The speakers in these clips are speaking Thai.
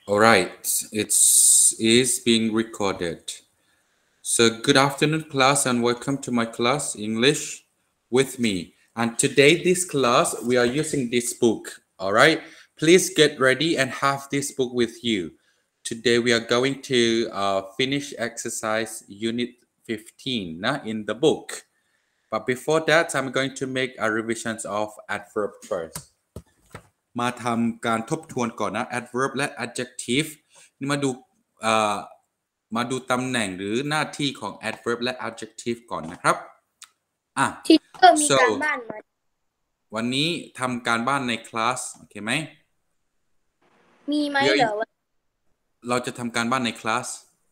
All right, it's is being recorded. So good afternoon, class, and welcome to my class English with me. And today, this class we are using this book. All right, please get ready and have this book with you. Today we are going to finish exercise unit 15 in the book. But before that, I'm going to make a revisions of adverb first. มาทำการทบทวนก่อนนะ adverb และ adjective นี่มาดูตำแหน่งหรือหน้าที่ของ adverb และ adjective ก่อนนะครับที่มีการบ้านไหมวันนี้ทำการบ้านในคลาสโอเคไหมมีไหมเหรอเราจะทำการบ้านในคลาส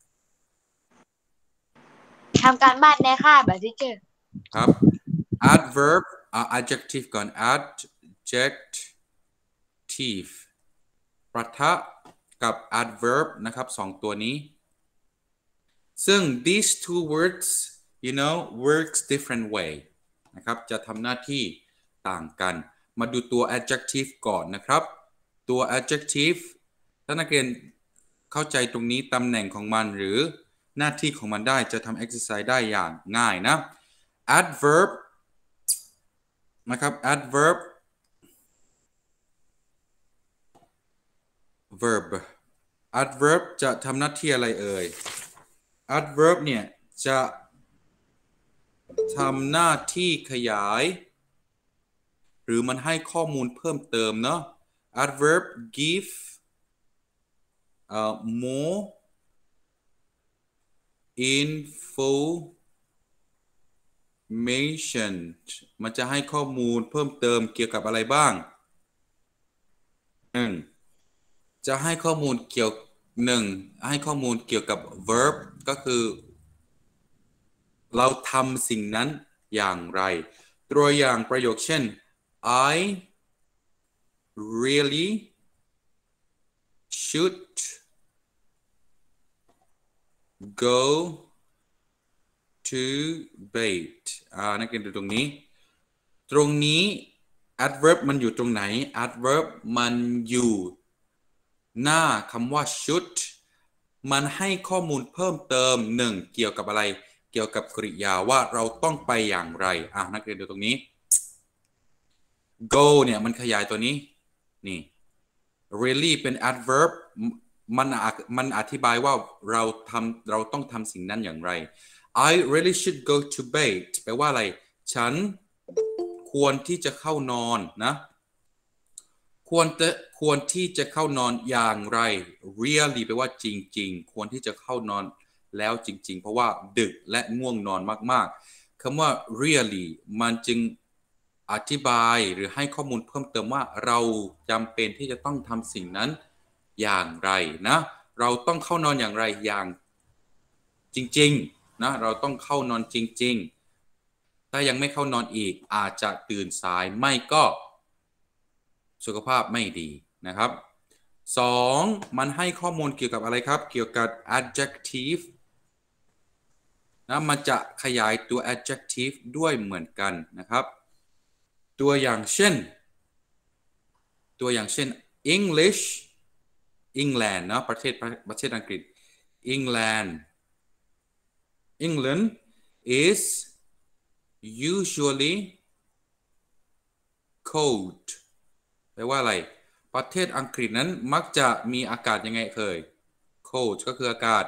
ทำการบ้านในคาบแบบที่เจอครับ adverb adjective ก่อน adjective ปะทะกับ adverb นะครับสองตัวนี้ซึ่ง these two words works different way นะครับจะทำหน้าที่ต่างกันมาดูตัว adjective ก่อนนะครับตัว adjective ถ้านักเรียนเข้าใจตรงนี้ตำแหน่งของมันหรือหน้าที่ของมันได้จะทำ exercise ได้อย่างง่ายนะ adverb นะครับ adverb adverb จะทำหน้าที่อะไรเอ่ย adverb เนี่ยจะทำหน้าที่ขยายหรือมันให้ข้อมูลเพิ่มเติมเนาะ adverb give more information มันจะให้ข้อมูลเพิ่มเติมเกี่ยวกับอะไรบ้างจะให้ข้อมูลเกี่ยวให้ข้อมูลเกี่ยวกับ verb ก็คือเราทำสิ่งนั้นอย่างไรตัวอย่างประโยคเช่น I really should go to bed นักเรียนดูตรงนี้ adverb มันอยู่ตรงไหน adverb มันอยู่หน้าคำว่า should มันให้ข้อมูลเพิ่มเติมเกี่ยวกับอะไรเกี่ยวกับกริยาว่าเราต้องไปอย่างไรนักเรียนดูตรงนี้ go เนี่ยมันขยายตัวนี้นี่ really เป็น adverb มันอธิบายว่าเราต้องทำสิ่งนั้นอย่างไร I really should go to bed แปลว่าอะไรฉันควรที่จะเข้านอนนะควรที่จะเข้านอนอย่างไร really แปลว่าจริงๆควรที่จะเข้านอนแล้วจริงๆเพราะว่าดึกและง่วงนอนมากๆคำว่า really มันจึงอธิบายหรือให้ข้อมูลเพิ่มเติมว่าเราจำเป็นที่จะต้องทำสิ่งนั้นอย่างไรนะเราต้องเข้านอนอย่างไรอย่างจริงๆนะเราต้องเข้านอนจริงๆถ้ายังไม่เข้านอนอีกอาจจะตื่นสายไม่ก็สุขภาพไม่ดีนะครับ2มันให้ข้อมูลเกี่ยวกับอะไรครับเกี่ยวกับ adjective นะมันจะขยายตัว adjective ด้วยเหมือนกันนะครับตัวอย่างเช่น English England นะประเทศอังกฤษ England is usually cold แปลว่าอะไรประเทศอังกฤษนั้นมักจะมีอากาศยังไงเคย cold ก็คืออากา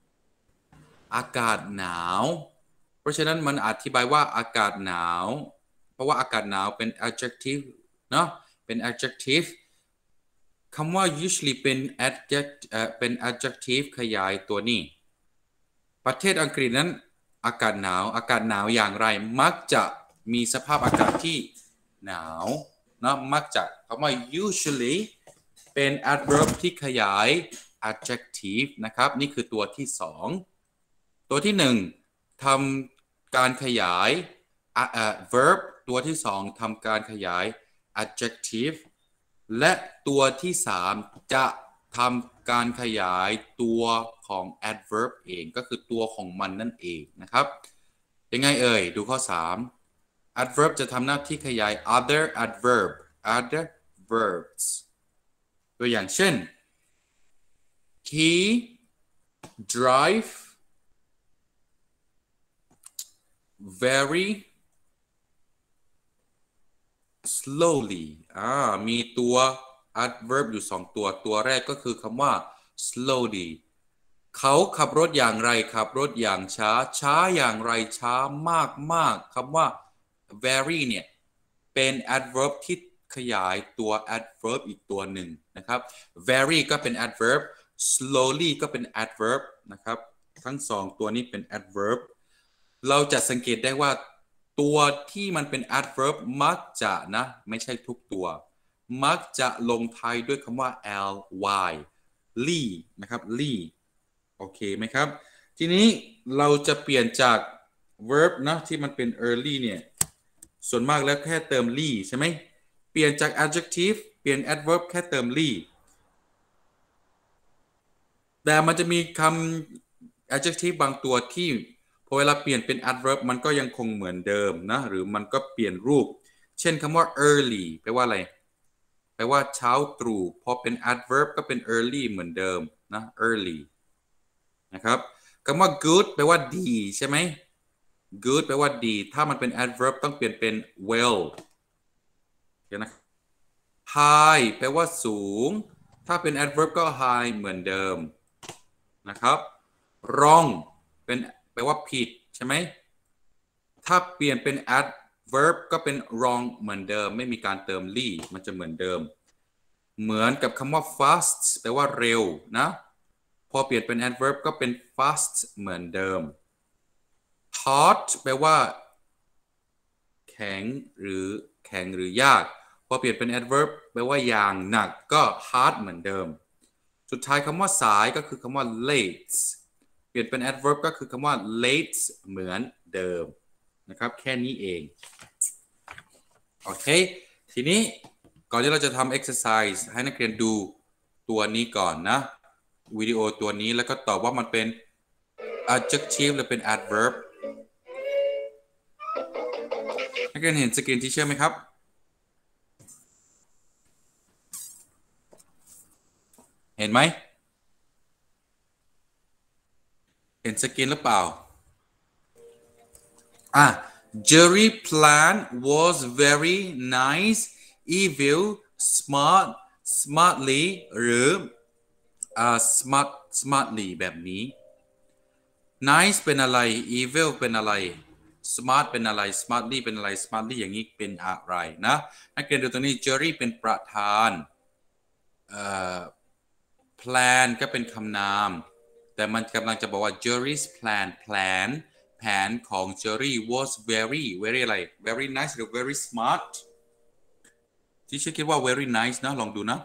ศหนาวเพราะฉะนั้นมันอธิบายว่าอากาศหนาวเพราะว่าอากาศหนาวเป็น adjective เนาะเป็น adjective คำว่า usually เป็น adjective ขยายตัวนี้ประเทศอังกฤษนั้นอากาศหนาวอย่างไรมักจะมีสภาพอากาศที่หนาวนะมักจะคำว่า usually เป็น adverb ที่ขยาย adjective นะครับนี่คือตัวที่2ตัวที่1ทำการขยายverb ตัวที่2ทำการขยาย adjective และตัวที่3จะทำการขยายตัวของ adverb เองก็คือตัวของมันนั่นเองนะครับยังไงเอ่ยดูข้อ3 adverb จะทำหน้าที่ขยาย other verbs ตัวอย่างเช่น he drive very slowly มีตัว adverb อยู่2ตัวตัวแรกก็คือคำว่า slowly เขาขับรถอย่างไรขับรถอย่างช้าช้าอย่างไรช้ามากคำว่า very เนี่ยเป็น adverb ที่ขยายตัว adverb อีกตัวหนึ่งนะครับ very ก็เป็น adverb slowly ก็เป็น adverb นะครับทั้ง2ตัวนี้เป็น adverb เราจะสังเกตได้ว่าตัวที่มันเป็น adverb มักจะนะไม่ใช่ทุกตัวมักจะลงท้ายด้วยคำว่า ly ly นะครับ ly โอเคไหมครับทีนี้เราจะเปลี่ยนจาก verb นะที่มันเป็น early เนี่ยส่วนมากแล้วแค่เติม ly ใช่ไหมเปลี่ยนจาก adjective เปลี่ยน adverb แค่เติม ly แต่มันจะมีคำ adjective บางตัวที่พอเวลาเปลี่ยนเป็น adverb มันก็ยังคงเหมือนเดิมนะหรือมันก็เปลี่ยนรูปเช่นคำว่า early แปลว่าอะไรแปลว่าเช้าตรู่พอเป็น adverb ก็เป็น early เหมือนเดิมนะ early นะครับคำว่า good แปลว่าดีใช่ไหม good แปลว่าดีถ้ามันเป็น adverb ต้องเปลี่ยนเป็น well เดี๋ยวนะ high แปลว่าสูงถ้าเป็น adverb ก็ high เหมือนเดิมนะครับ wrong เป็นแปลว่าผิดใช่ไหมถ้าเปลี่ยนเป็น adverb ก็เป็น wrong เหมือนเดิมไม่มีการเติม ly มันจะเหมือนเดิมเหมือนกับคำว่า fast แปลว่าเร็วนะพอเปลี่ยนเป็น adverb ก็เป็น fast เหมือนเดิม hot แปลว่าแข็งหรือยากพอเปลี่ยนเป็น adverb แปลว่าอย่างหนักก็ hard เหมือนเดิมสุดท้ายคำว่าสายก็คือคำว่า late เปลี่ยนเป็น adverb ก็คือคำว่า late เหมือนเดิมนะครับแค่นี้เองโอเคทีนี้ก่อนที่เราจะทำ exercise ให้นักเรียนดูตัวนี้ก่อนนะวิดีโอตัวนี้แล้วก็ตอบว่ามันเป็น adjective หรือเป็น adverb นักเรียนเห็นสกรีนที่เชื่อไหมครับเห็นไหมเห็นสกรีนหรือเปล่าJerry plan was very nice evil smartly หรือ smartly แบบนี้ nice เป็นอะไร evil เป็นอะไร smart เป็นอะไร smartly เป็นอะไร smartly อย่างนี้เป็นอะไรนะนักเรียนดูตรงนี้ Jerry เป็นประธานplan ก็เป็นคำนามแต่มันกำลังจะบอกว่า Jerry's plan แผนของ Jerry was very อะไร very nice หรือ very smart ที่ชื่อคิดว่า very nice นะลองดูนะ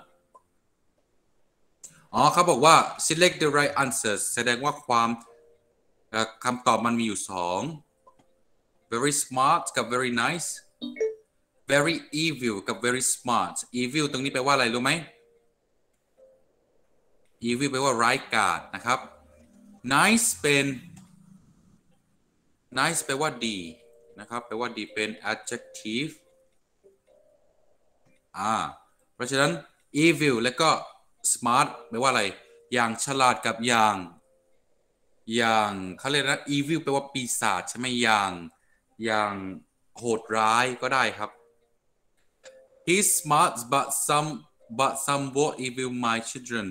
เขาบอกว่า select the right answers แสดงว่าคำตอบมันมีอยู่2 very smart กับ very nice very evil กับ very smart evil ตรงนี้แปลว่าอะไรรู้ไหม evil แปลว่าร้ายกาจนะครับ nice เป็น nice แปลว่าดีนะครับแปลว่าดีเป็น adjective เพราะฉะนั้น evil และก็ smart แปลว่าอะไรอย่างฉลาดกับอย่างเขาเรียกนะ evil แปลว่าปีศาจใช่ไหมอย่างโหดร้ายก็ได้ครับ he's smart but somewhat evil my children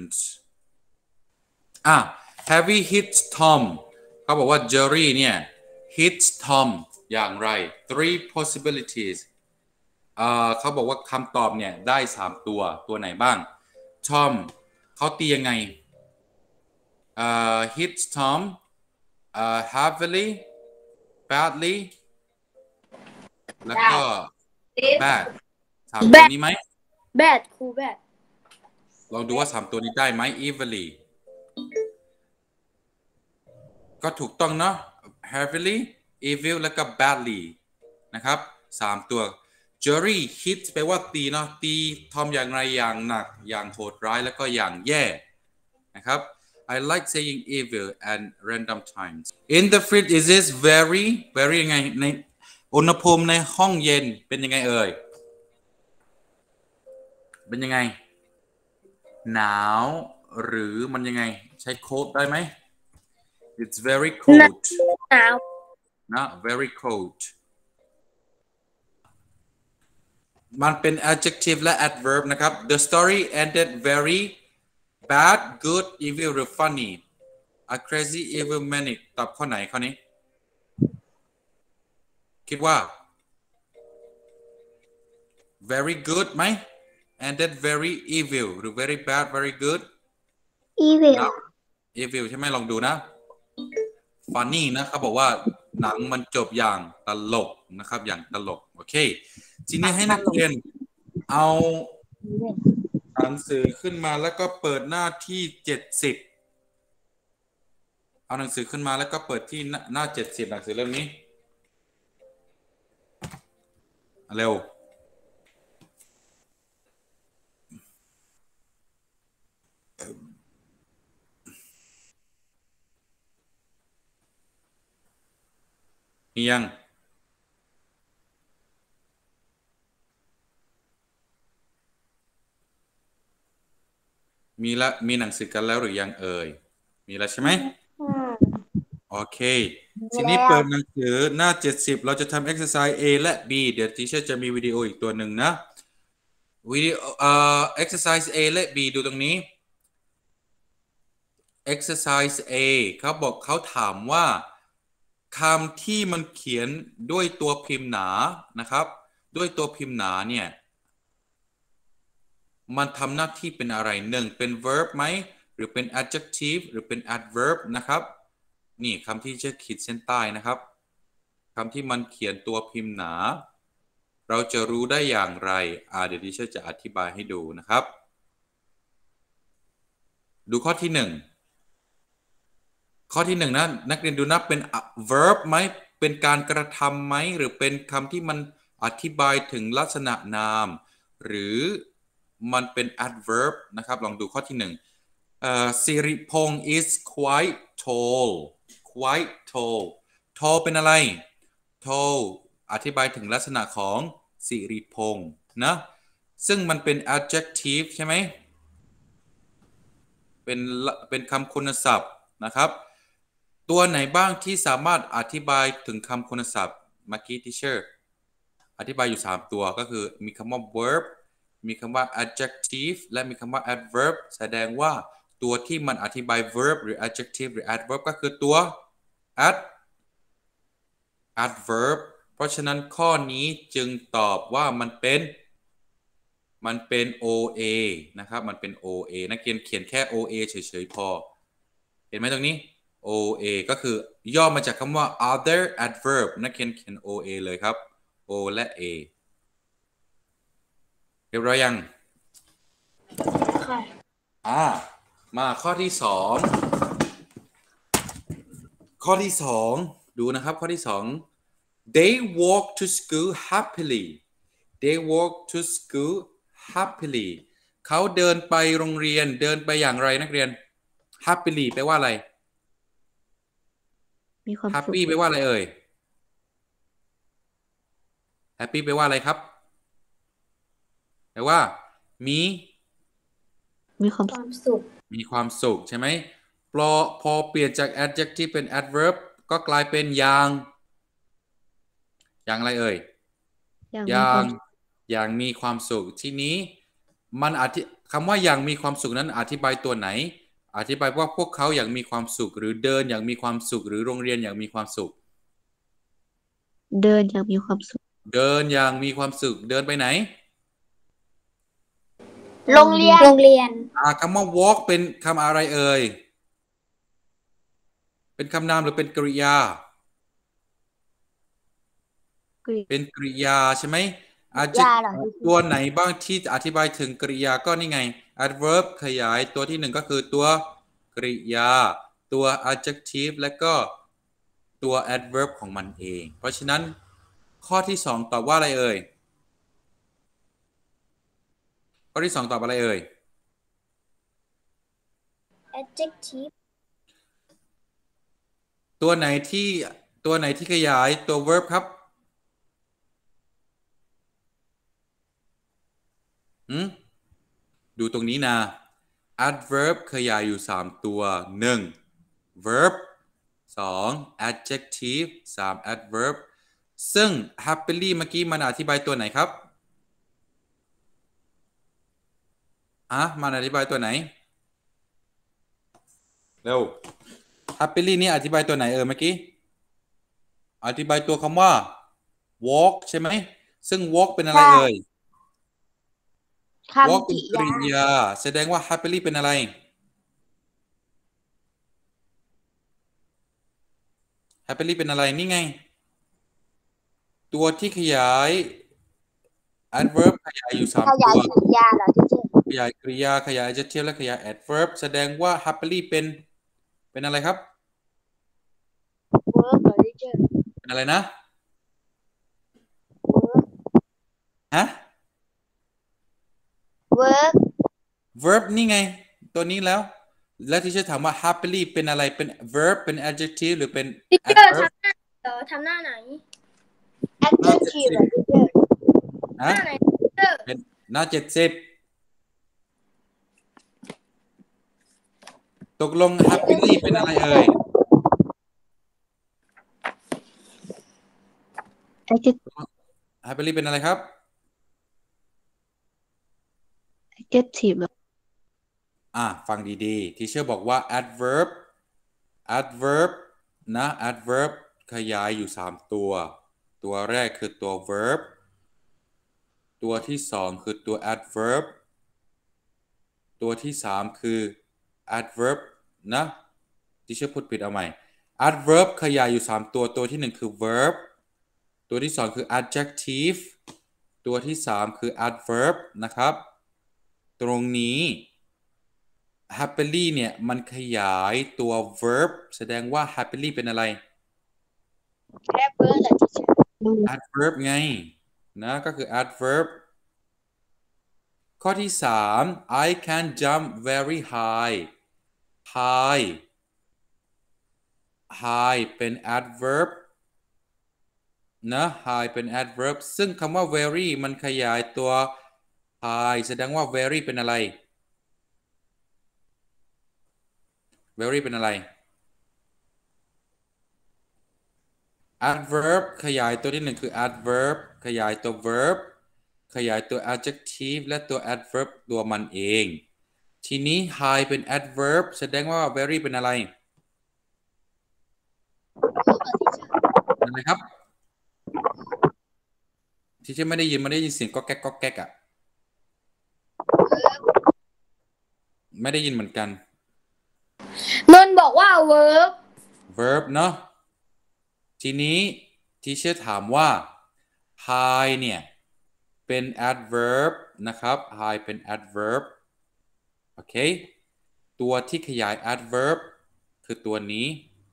have we hit Tom เขาบอกว่า Jerry เนี่ย hit Tom อย่างไร three possibilities เขาบอกว่าคำตอบเนี่ยได้3ตัวไหนบ้าง Tom เขาตียังไงhit Tom heavily badly แล้วก็ bad 3ตัวนี้ไหม bad ครู bad ลองดูว่า3ตัวนี้ได้ไหม evilly ก็ถูกต้องเนาะ heavily evil แล้วก็ badly นะครับ3ตัว Jerry hit แปลว่าตีเนาะตีทอมอย่างไรอย่างหนักอย่างโหดร้ายแล้วก็อย่างแย่นะครับ I like saying evil and random times in the fridge is this very ยังไงในอุณหภูมิในห้องเย็นเป็นยังไงเอ่ยเป็นยังไงหนาวหรือมันยังไงใช้ cold ได้ไหม it's very cold หนาวนะ very cold มันเป็น adjective และ adverb นะครับ the story ended very bad good evil หรือ funny a crazy evil manic ตอบข้อไหนข้อนี้คิดว่า very good ไหม ended very evil หรือ very bad very good evil evil ใช่ไหมลองดูนะ funny นะเขาบอกว่าหนังมันจบอย่างตลกนะครับอย่างตลกโอเคทีนี้ให้นักเรียนเอาหนังสือขึ้นมาแล้วก็เปิดหน้าที่70เอาหนังสือขึ้นมาแล้วก็เปิดที่หน้า70หนังสือเล่มนี้เร็วมียังมีหนังสือกันแล้วหรือยังเอ่ยมีแล้วใช่ไหมโอเคทีนี้เปิดหนังสือหน้า70เราจะทำ exercise A และ B เดี๋ยวทีเชอร์จะมีวิดีโออีกตัวหนึ่งนะวิดีโอexercise A และ B ดูตรงนี้ exercise A เขาถามว่าคำที่มันเขียนด้วยตัวพิมพ์หนานะครับด้วยตัวพิมพ์หนาเนี่ยมันทำหน้าที่เป็นอะไรหนึ่งเป็น verb ไหมหรือเป็น adjective หรือเป็น adverb นะครับนี่คำที่จะขีดเส้นใต้นะครับคำที่มันเขียนตัวพิมพ์หนาเราจะรู้ได้อย่างไรเดี๋ยวดิฉันจะอธิบายให้ดูนะครับดูข้อที่หนึ่งนะนักเรียนดูนะเป็น verb ไหมเป็นการกระทำไหมหรือเป็นคำที่มันอธิบายถึงลักษณะนามหรือมันเป็น adverb นะครับลองดูข้อที่หนึ่งสิริพงษ์ is quite tall tall เป็นอะไร tall อธิบายถึงลักษณะของสิริพงษ์นะซึ่งมันเป็น adjective ใช่ไหมเป็นคำคุณศัพท์นะครับตัวไหนบ้างที่สามารถอธิบายถึงคำคุณศัพท์เมื่อกี้ teacher อธิบายอยู่3ตัวก็คือมีคำว่า verb มีคำว่า adjective และมีคำว่า adverb แสดงว่าตัวที่มันอธิบาย verb หรือ adjective หรือ adverb ก็คือตัว adverb เพราะฉะนั้นข้อนี้จึงตอบว่ามันเป็น OA นะครับมันเป็น OA นักเรียนเขียนแค่ OA เฉยๆพอเห็นไหมตรงนี้ OA ก็คือย่อมาจากคำว่า other adverb นักเรียนเขียน OA เลยครับ O และ A เรียบร้อยยังค่ะมาข้อที่2ดูนะครับข้อที่ 2 they walk to school happilyเขาเดินไปโรงเรียนเดินไปอย่างไรนักเรียน happily แปลว่าอะไรมีความสุข happy แปลว่าอะไรเอ่ย happy แปลว่าอะไรครับแปลว่ามีความสุขใช่ไหมพอเปลี่ยนจาก adjective เป็น adverb ก็กลายเป็นอย่างอะไรเอ่ยอย่างมีความสุขทีนี้มันคำว่าอย่างมีความสุขนั้นอธิบายตัวไหนอธิบายว่าพวกเขาอย่างมีความสุขหรือเดินอย่างมีความสุขหรือโรงเรียนอย่างมีความสุขเดินอย่างมีความสุขเดินไปไหนโรงเรียนคำว่า walk เป็นคำอะไรเอ่ยเป็นคำนามหรือเป็นกริยาเป็นกริยาใช่ไหมตัวไหนบ้างที่อธิบายถึงกริยาก็นี่ไง adverb ขยายตัวที่1ก็คือตัวกริยาตัว adjective และก็ตัว adverb ของมันเองเพราะฉะนั้นข้อที่2ตอบว่าอะไรเอ่ยข้อที่2ตอบอะไรเอ่ย adjective ตัวไหนที่ขยายตัว verb ครับดูตรงนี้นะ adverb ขยายอยู่3ตัว1 verb 2 adjective 3 adverb ซึ่ง happily เมื่อกี้มันอธิบายตัวไหนครับมันอธิบายตัวไหนเร็ว happily นี่อธิบายตัวไหนเมื่อกี้อธิบายตัวคำว่า walk ใช่ไหมซึ่ง walk เป็นอะไรเอ่ย walk เป็นกริยาแสดงว่า happily เป็นอะไร happily เป็นอะไรนี่ไงตัวที่ขยาย adverb ขยายอยู่3ตัวกริยาเหรอที่เจขยายกริยาขยาย adjective และขยาย adverb แสดงว่า happily เป็นอะไรครับ verb เหรอที่เจเป็นอะไรนะฮะ verb นี่ไงตัวนี้แล้วที่จะถามว่า happily เป็นอะไรเป็น verb เป็น adjective หรือเป็น adverb ทำหน้าไหนหน้า70 adjective ฮะเป็นหน้า70ตกลง happily เป็นอะไรเอ่ย happily เป็นอะไรครับ adjective ฟังดีๆทีเชอร์บอกว่า adverb นะ adverb ขยายอยู่3ตัวแรกคือตัว verb ตัวที่2คือตัว adverb ตัวที่3คือ adverb นะทีเชอร์พูดผิดเอาใหม่ adverb ขยายอยู่3ตัวที่1คือ verb ตัวที่2คือ adjective ตัวที่3คือ adverb นะครับตรงนี้ happily เนี่ยมันขยายตัว verb แสดงว่า happily เป็นอะไร adverb เหรอที่เจ adverb ไงนะก็คือ adverb ข้อที่3 I can jump very high เป็น adverb นะ high เป็น adverb ซึ่งคำว่า very มันขยายตัว high แสดงว่า very เป็นอะไร very เป็นอะไร adverb ขยายตัวที่1คือ adverb ขยายตัว verb ขยายตัว adjective และตัว adverb ตัวมันเองทีนี้ high เป็น adverb แสดงว่า very เป็นอะไรครับที่ฉันไม่ได้ยินเสียงก็แก๊กก็แก๊กไม่ได้ยินเหมือนกันนนบอกว่า verb เนาะทีนี้ทีเชอร์ถามว่า high เนี่ยเป็น adverb นะครับ high เป็น adverb โอเคตัวที่ขยาย adverb คือตัวนี้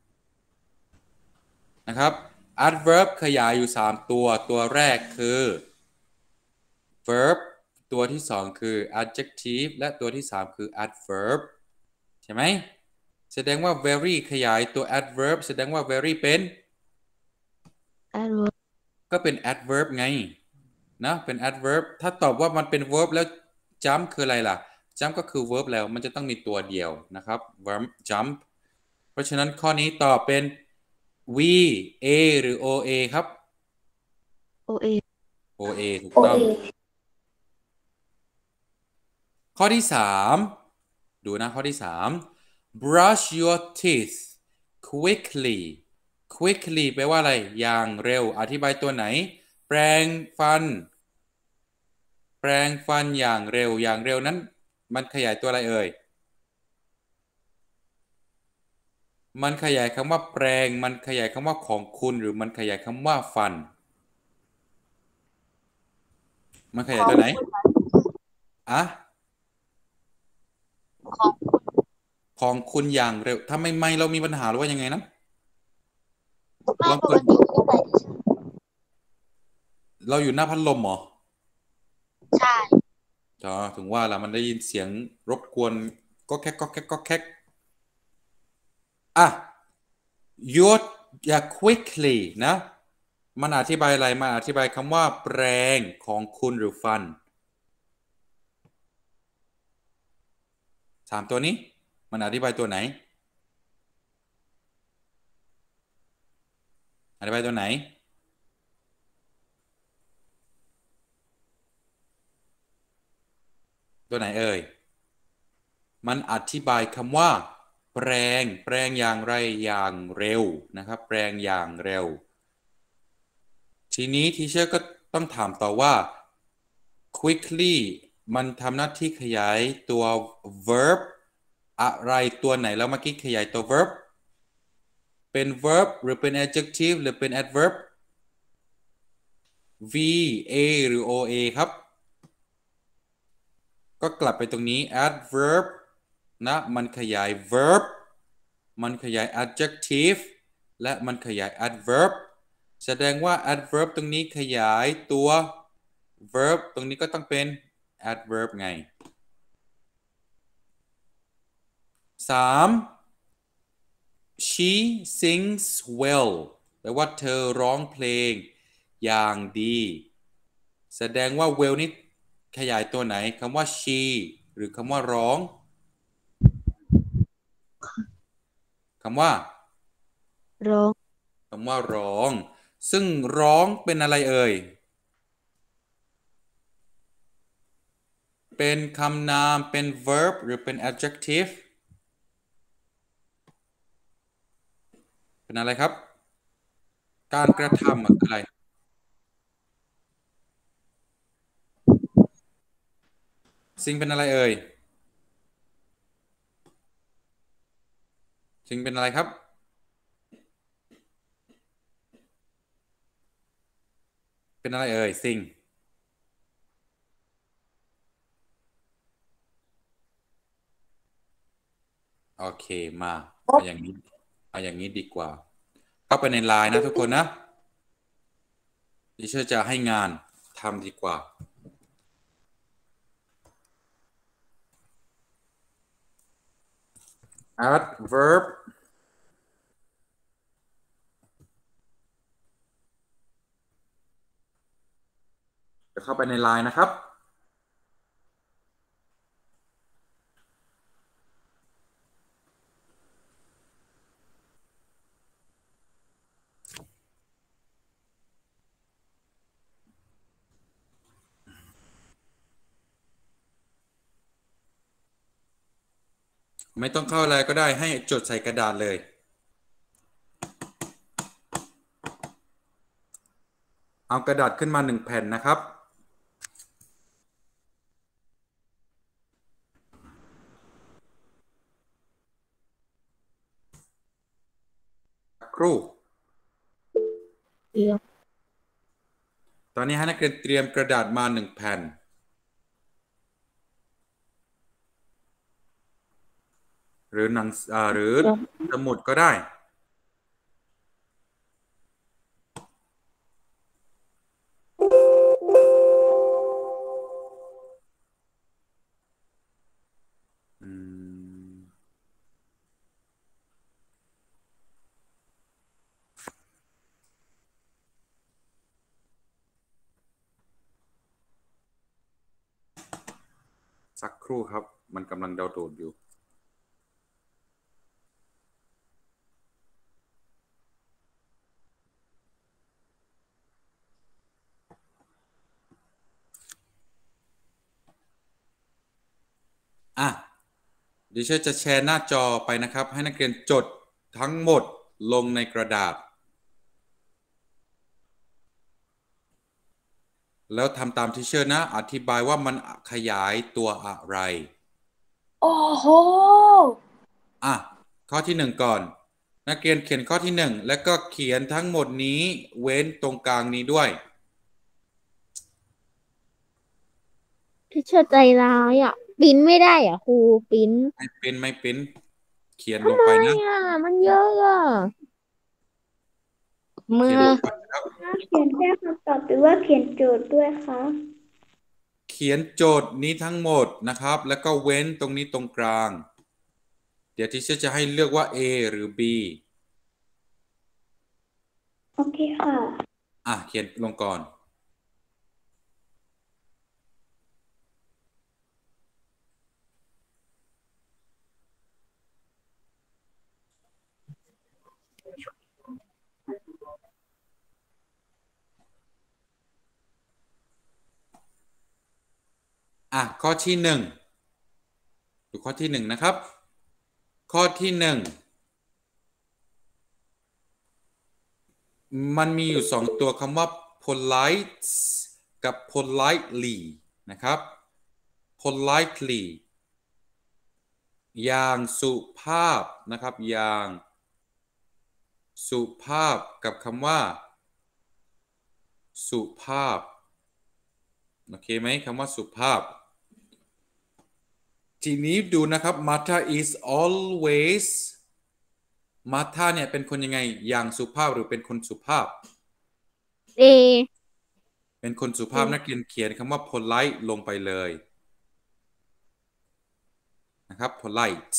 นะครับ adverb ขยายอยู่3ตัวแรกคือ verb ตัวที่2คือ adjective และตัวที่3คือ adverb ใช่ไหมแสดงว่า very ขยายตัว adverb แสดงว่า very เป็น adverb ก็เป็น adverb ไงนะเป็น adverb ถ้าตอบว่ามันเป็น verb แล้ว jump คืออะไรล่ะ jump ก็คือ verb แล้วมันจะต้องมีตัวเดียวนะครับ verb jump เพราะฉะนั้นข้อนี้ตอบเป็น V A หรือ OA ครับ OA ถูกต้องข้อที่3ดูนะข้อที่3 brush your teeth quickly แปลว่าอะไรอย่างเร็วอธิบายตัวไหนแปรงฟันอย่างเร็วนั้นมันขยายตัวอะไรเอ่ยมันขยายคำว่าแปรงมันขยายคำว่าของคุณหรือมันขยายคำว่าฟันมันขยายตัวไหนของคุณอย่างเร็วถ้าไม่เรามีปัญหาหรือว่ายังไงนะลองเปิดเราอยู่หน้าพัดลมเหรอใช่ถึงว่าล่ะมันได้ยินเสียงรบกวนก็แคกyour quickly นะมันอธิบายอะไรมาอธิบายคำว่าแปรงของคุณหรือฟันสามตัวนี้มันอธิบายตัวไหนอธิบายตัวไหนตัวไหนเอ่ยมันอธิบายคำว่าแปลงอย่างไรอย่างเร็วนะครับแปลงอย่างเร็วทีนี้ทีเชอร์ก็ต้องถามต่อว่า quickly มันทำหน้าที่ขยายตัว verb อะไรตัวไหนแล้วเมื่อกี้ขยายตัว verb เป็น verb หรือเป็น adjective หรือเป็น adverb v a หรือ o a ครับก็กลับไปตรงนี้ adverb นะมันขยาย verb มันขยาย adjective และมันขยาย adverb แสดงว่า adverb ตรงนี้ขยายตัว verb ตรงนี้ก็ต้องเป็น adverb ไง3 she sings well แปลว่าเธอร้องเพลงอย่างดีแสดงว่า well นี้ขยายตัวไหนคำว่า she หรือคำว่าร้องคำว่าร้องคำว่าร้องซึ่งร้องเป็นอะไรเอ่ยเป็นคำนามเป็น verb หรือเป็น adjective เป็นอะไรครับการกระทำคืออะไรสิ่งเป็นอะไรเอ่ยสิ่งเป็นอะไรครับเป็นอะไรเอ่ยสิ่งโอเคมาเอาอย่างนี้ดีกว่าเข้าไปในไลน์นะทุกคนนะดิฉันจะให้งานทำดีกว่า adverb จะเข้าไปในไลน์นะครับไม่ต้องเข้าอะไรก็ได้ให้จดใส่กระดาษเลยเอากระดาษขึ้นมา1 แผ่นนะครับครูเดียวตอนนี้ให้นักเรียนเตรียมกระดาษมา1 แผ่นหรือหรือสมุดก็ได้สักครู่ครับมันกำลังดาวน์โหลดอยู่อ่ะดิฉันจะแชร์หน้าจอไปนะครับให้นักเรียนจดทั้งหมดลงในกระดาษแล้วทำตามที่เชื่อนะอธิบายว่ามันขยายตัวอะไรโอ้โหอ่ะข้อที่1ก่อนนักเรียนเขียนข้อที่1แล้วก็เขียนทั้งหมดนี้เว้นตรงกลางนี้ด้วยที่เชื่อใจร้ายอ่ะปิ้นไม่ได้อ่ะครูปิ้นไม่เป็นเขียนลทำไมงไปนะอ่ะมันเยอะอ่ะมือเขียนลงไปนะครับเขียนแค่คำตอบหรือว่าเขียนโจทย์ด้วยคะเขียนโจทย์นี้ทั้งหมดนะครับแล้วก็เว้นตรงนี้ตรงกลางเดี๋ยวที่จะให้เลือกว่า A หรือ B โอเคค่ะอ่ะเขียนลงก่อนข้อที่หนึ่งดูข้อที่หนึ่งนะครับ ข้อที่หนึ่งมันมีอยู่สองตัวคำว่า polite กับ politely นะครับ politely อย่างสุภาพนะครับอย่างสุภาพกับคำว่าสุภาพโอเคไหมคำว่าสุภาพทีนี้ดูนะครับ Martha is always Martha เนี่ยเป็นคนยังไงอย่างสุภาพหรือเป็นคนสุภาพเอเป็นคนสุภาพนักเรียนเขียนคำว่า polite ลงไปเลยนะครับ polite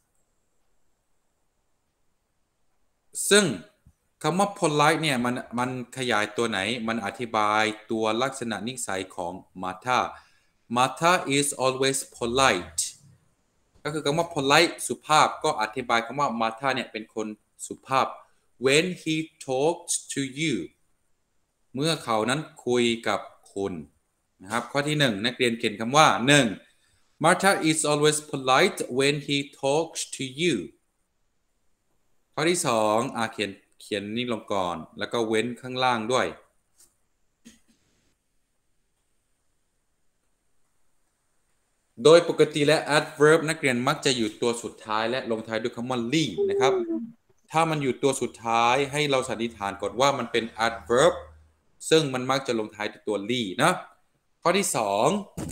ซึ่งคำว่า polite เนี่ยมันขยายตัวไหนมันอธิบายตัวลักษณะนิสัยของ Martha Martha is always polite ก็คือคำว่า polite สุภาพก็อธิบายคำว่า Martha เนี่ยเป็นคนสุภาพ when he talks to you เมื่อเขานั้นคุยกับคุณนะครับข้อที่หนึ่งนักเรียนเขียนคำว่าหนึ่ง Martha is always polite when he talks to you ข้อที่สองเขียนนี่ลงก่อนแล้วก็เว้นข้างล่างด้วยโดยปกติและ adverb นักเรียนมักจะอยู่ตัวสุดท้ายและลงท้ายด้วยคำว่า ly นะครับถ้ามันอยู่ตัวสุดท้ายให้เราสันนิษฐานก่อนว่ามันเป็น adverb ซึ่งมันมักจะลงท้ายด้วยตัว ly นะข้อที่สอง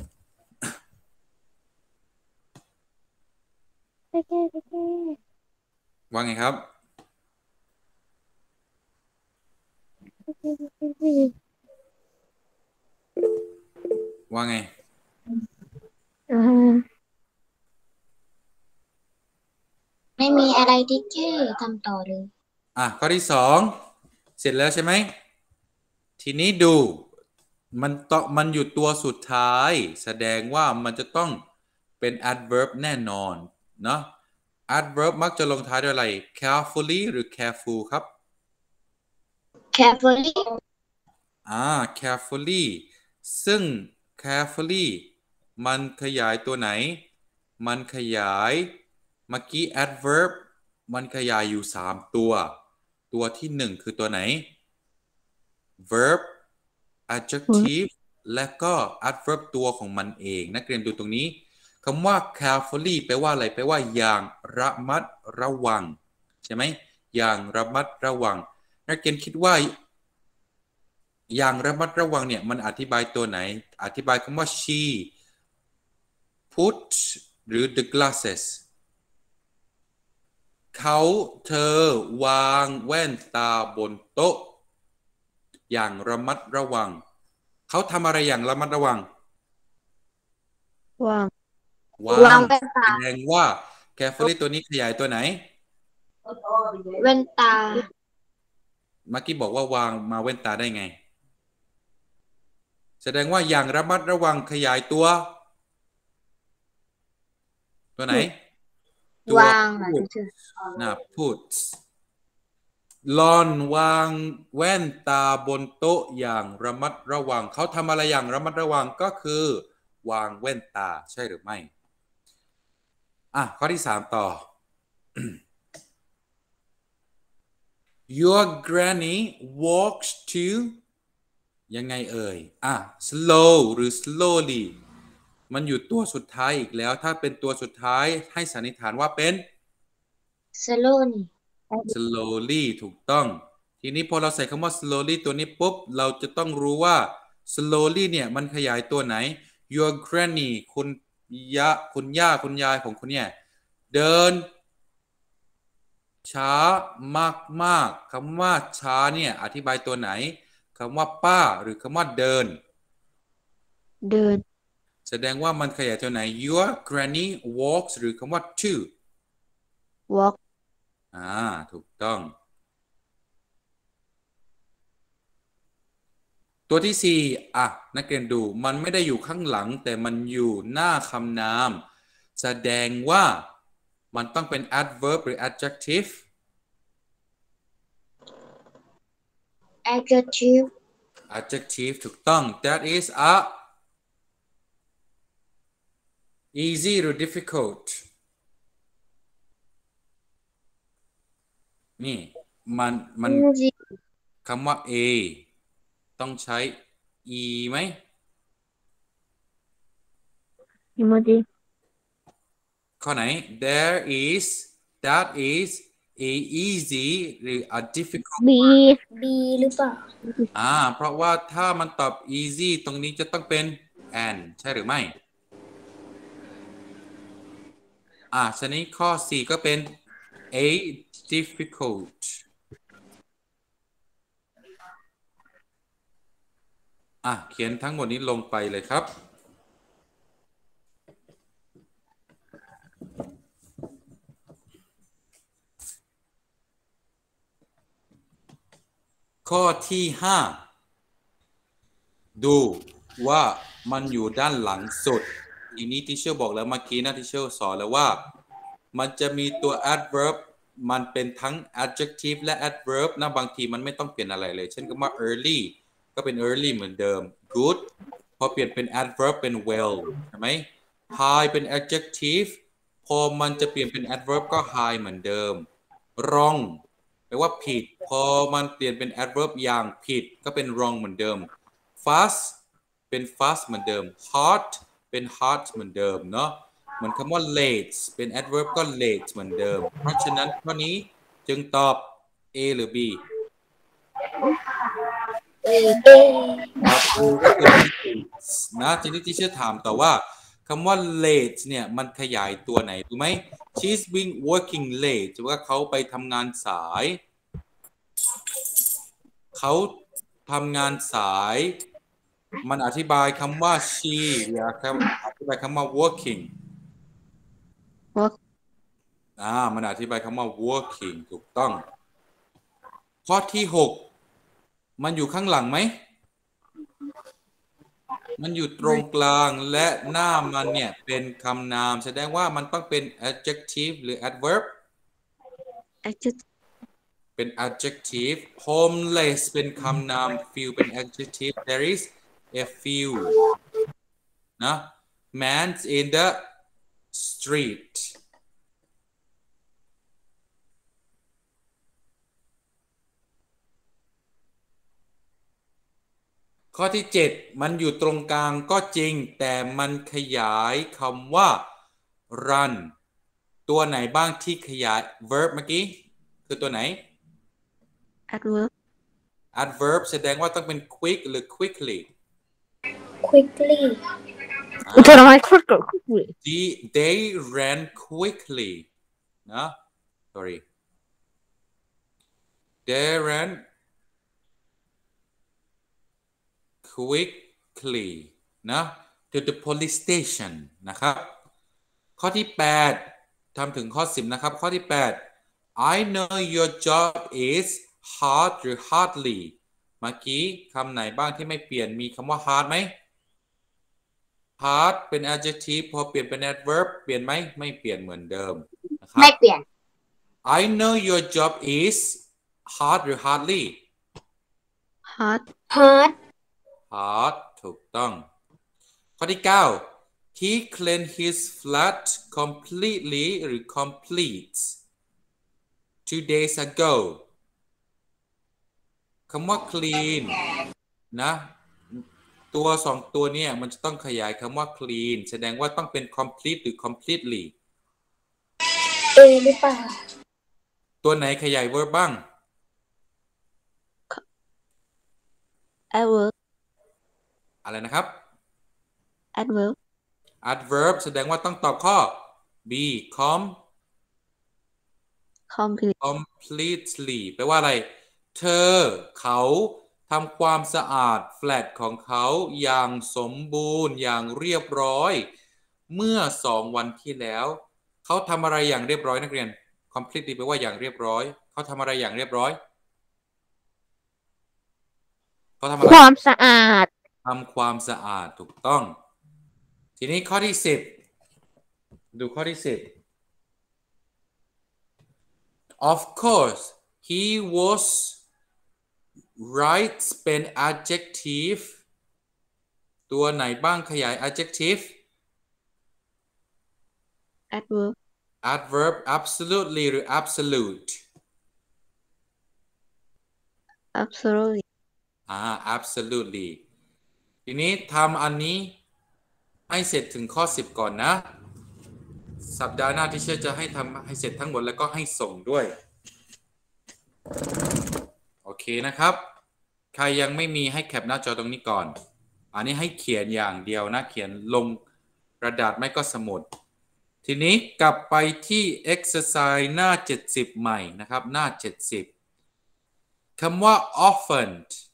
ว่าไงครับว่าไงไม่มีอะไรที่ชื่อทำต่อเลยข้อที่สองเสร็จแล้วใช่ไหมทีนี้ดูมันอยู่ตัวสุดท้ายแสดงว่ามันจะต้องเป็น adverb แน่นอนเนาะ adverb มักจะลงท้ายด้วยอะไร carefully หรือ careful ครับ carefully carefully ซึ่ง carefully มันขยายตัวไหนมันขยายเมื่อกี้ adverb มันขยายอยู่3ตัวที่1คือตัวไหน verb adjective และก็ adverb ตัวของมันเองนักเรียนดูตรงนี้คำว่า carefully แปลว่าอะไรแปลว่าอย่างระมัดระวังใช่ไหมอย่างระมัดระวังนักเรียนคิดว่าอย่างระมัดระวังเนี่ยมันอธิบายตัวไหนอธิบายคำว่า she put หรือ the glasses เธอวางแว่นตาบนโต๊ะอย่างระมัดระวังเขาทำอะไรอย่างระมัดระวังวางแสดงว่า carefully ตัวนี้ขยายตัวไหนแว่นตาเมื่อกี้บอกว่าวางมาแว่นตาได้ไงแสดงว่าอย่างระมัดระวังขยายตัวไหนวางพูดลอนวางแว่นตาบนโต๊ะอย่างระมัดระวังเขาทำอะไรอย่างระมัดระวังก็คือวางแว่นตาใช่หรือไม่ข้อที่3ต่อ Your granny walks to ยังไงเอ่ยslow หรือ slowly มันอยู่ตัวสุดท้ายอีกแล้วถ้าเป็นตัวสุดท้ายให้สันนิษฐานว่าเป็น slowly ถูกต้องทีนี้พอเราใส่คำว่า slowly ตัวนี้ปุ๊บเราจะต้องรู้ว่า slowly เนี่ยมันขยายตัวไหน your granny คุณย่าคุณยายของคุณเนี่ยเดินช้ามากคำว่าช้าเนี่ยอธิบายตัวไหนคำว่าป้าหรือคำว่าเดินแสดงว่ามันขยายตัวไหน your granny walks หรือคำว่า to walk ถูกต้องตัวที่4นักเรียนดูมันไม่ได้อยู่ข้างหลังแต่มันอยู่หน้าคำนามแสดงว่ามันต้องเป็น adverb หรือ adjective adjective ถูกต้อง that is a easy หรือ difficult นี่มัน easy คำว่า a ต้องใช้ e ไหม emoji ข้อไหน there is that is a easy หรือ a difficult B B หรือเปล่าเพราะว่าถ้ามันตอบ easy ตรงนี้จะต้องเป็น and ใช่หรือไม่ฉะนี้ข้อ 4 ก็เป็น a difficult เขียนทั้งหมดนี้ลงไปเลยครับข้อที่ 5 ดูว่ามันอยู่ด้านหลังสุดทีนี้ทีเชอร์บอกแล้วเมื่อกี้นะทีเชอร์สอนแล้วว่ามันจะมีตัว adverb มันเป็นทั้ง adjective และ adverb นะบางทีมันไม่ต้องเปลี่ยนอะไรเลยเช่นคำว่า early ก็เป็น early เหมือนเดิม good พอเปลี่ยนเป็น adverb เป็น well ใช่ไหม high เป็น adjective พอมันจะเปลี่ยนเป็น adverb ก็ high เหมือนเดิม wrong แปลว่าผิดพอมันเปลี่ยนเป็น adverb อย่างผิดก็เป็น wrong เหมือนเดิม fast เป็น fast เหมือนเดิม hot เป็น hot เหมือนเดิมเนาะเหมือนคำว่า late เป็น adverb ก็ late เหมือนเดิมเพราะฉะนั้นข้อนี้จึงตอบ A หรือ B A ตอบ A ก็คือ late นะทีนี้ที่เชื่อถามต่อว่าคำว่า late เนี่ยมันขยายตัวไหนถูกไหม she's been working late จะว่าเขาไปทำงานสายเขาทำงานสายมันอธิบายคำว่า she หรืออธิบายคำว่า working work มันอธิบายคำว่า working ถูกต้องข้อที่ 6 มันอยู่ข้างหลังไหมมันอยู่ตรงกลางและหน้ามันเนี่ยเป็นคำนามแสดงว่ามันต้องเป็น adjective หรือ adverb adjective เป็น adjective homeless เป็นคำนาม few เป็น adjective there is a few นะ man's in the street ข้อที่ 7 มันอยู่ตรงกลางก็จริงแต่มันขยายคำว่า run ตัวไหนบ้างที่ขยาย verb เมื่อกี้คือตัวไหน adverb adverb แสดงว่าต้องเป็น quick หรือ quickly quickly ทำไม quickly they ran quickly นะ sorry they ran quickly นะ to the police station นะครับข้อที่ 8 ทำถึงข้อ 10 นะครับข้อที่ 8 I know your job is hard หรือ hardly เมื่อกี้คำไหนบ้างที่ไม่เปลี่ยนมีคำว่า hard ไหม hard เป็น adjective พอเปลี่ยนเป็น adverb เปลี่ยนไหมไม่เปลี่ยนเหมือนเดิมนะครับไม่เปลี่ยน I know your job is hard หรือ hardly hard hard ถูกต้องข้อที่ 9 he cleaned his flat completely หรือ complete 2 days ago คำว่า clean นะตัว2ตัวเนี่ยมันจะต้องขยายคำว่า clean แสดงว่าต้องเป็น complete หรือ completely A หรือเปล่าตัวไหนขยาย verb บ้าง adverb อะไรนะครับ adverb adverb แสดงว่าต้องตอบข้อ B complete completely แปลว่าอะไรเธอเขาทำความสะอาดแฟลตของเขาอย่างสมบูรณ์อย่างเรียบร้อยเมื่อ2 วันที่แล้วเขาทำอะไรอย่างเรียบร้อยนักเรียน completely แปลว่าอย่างเรียบร้อยเขาทำอะไรอย่างเรียบร้อยเขาทำอะไรความสะอาดทำความสะอาดถูกต้องทีนี้ข้อที่ 10 ดูข้อที่ 10 Of course he was right เป็น adjective ตัวไหนบ้างขยาย adjective adverb adverb absolutely หรือ absolute absolutely absolutely ทีนี้ทำอันนี้ให้เสร็จถึงข้อ10ก่อนนะสัปดาห์หน้าที่เชื่อจะให้ทำให้เสร็จทั้งหมดแล้วก็ให้ส่งด้วยโอเคนะครับใครยังไม่มีให้แคปหน้าจอตรงนี้ก่อนอันนี้ให้เขียนอย่างเดียวนะเขียนลงกระดาษไม่ก็สมุดทีนี้กลับไปที่ exercise หน้า70ใหม่นะครับหน้า70คำว่า often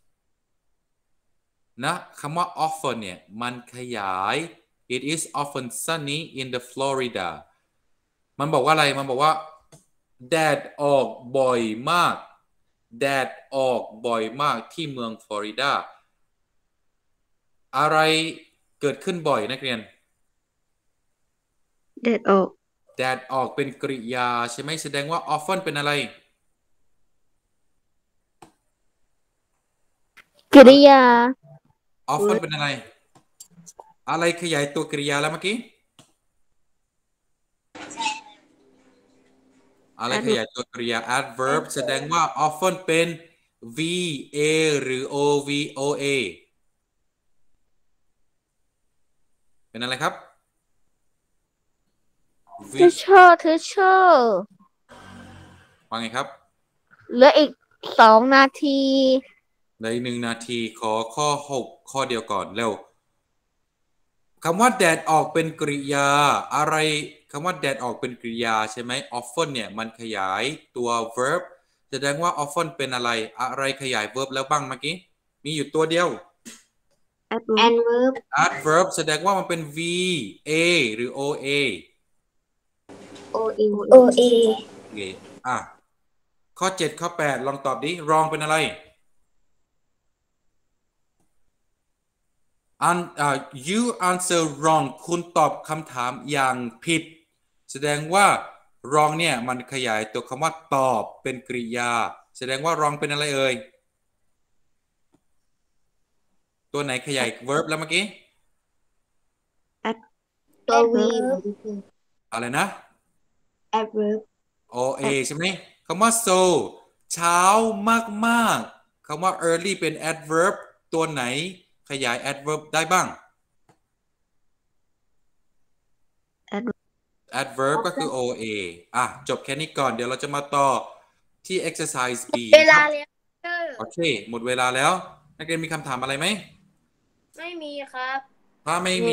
นะคำว่า often เนี่ยมันขยาย it is often sunny in the Florida มันบอกว่าอะไรมันบอกว่าแดดออกบ่อยมากแดดออกบ่อยมากที่เมืองฟลอริดาอะไรเกิดขึ้นบ่อยนักเรียนแดดออกแดดออกเป็นกริยาใช่ไหมแสดงว่า often เป็นอะไรกริยา often เป็นอะไรอะไรขยายตัวกริยาแล้วเมื่อกี้อะไรขยายตัวกริยา adverb แสดงว่า often เป็น va หรือ ova เป็นอะไรครับ teacher ว่าไงครับเหลืออีก2 นาทีใน1 นาทีขอข้อ6ข้อเดียวก่อนเร็วคำว่าแดดออกเป็นกริยาอะไรคำว่าแดดออกเป็นกริยาใช่ไหม often เนี่ยมันขยายตัว verb แสดงว่า often เป็นอะไรขยาย verb แล้วบ้างเมื่อกี้มีอยู่ตัวเดียว adverb แสดงว่ามันเป็น va หรือ oa OA ข้อ7ข้อ8ลองตอบดิwrong เป็นอะไรyou answer wrong คุณตอบคำถามอย่างผิดแสดงว่า wrong เนี่ยมันขยายตัวคำว่าตอบเป็นกริยาแสดงว่า wrong เป็นอะไรเอ่ยตัวไหนขยาย verb แล้วเมื่อกี้ตัว V อะไรนะ adverb OA ใช่ไหมคำว่า so เช้ามากๆคำว่า early เป็น adverb ตัวไหนขยาย adverb ได้บ้าง adverb ก็คือ OA จบแค่นี้ก่อนเดี๋ยวเราจะมาต่อที่ exercise B เวลาแล้วโอเคหมดเวลาแล้วนักเรียนมีคำถามอะไรไหมไม่มีครับถ้าไม่มี